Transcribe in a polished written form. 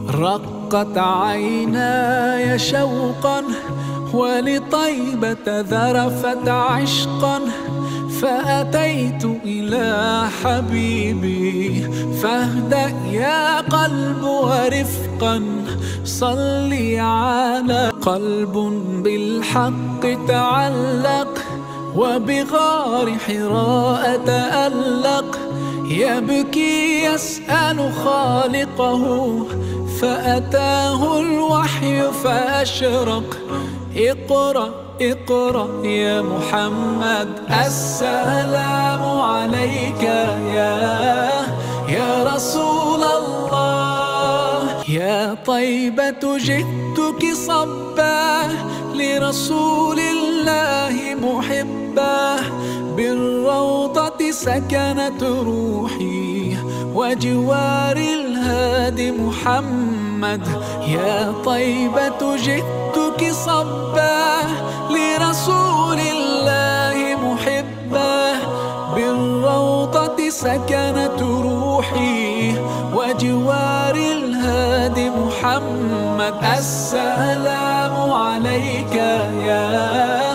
رقت عيناي شوقا ولطيبة ذرفت عشقا، فأتيت إلى حبيبي فاهدأ يا قلب ورفقا، صلي على قلب بالحق تعلق وبغار حراء تألق، يبكي يسأل خالقه فأتاه الوحي فأشرق. اقرأ اقرأ يا محمد، السلام عليك يا رسول الله. يا طيبة جئتك صبا لرسول الله محبا، بالروضة سكنت روحي وجوار الهادي محمد. يا طيبة جئتك صبا لرسول الله محبا، بالروضة سكنت روحي وجوار الهادي محمد. السلام عليك يا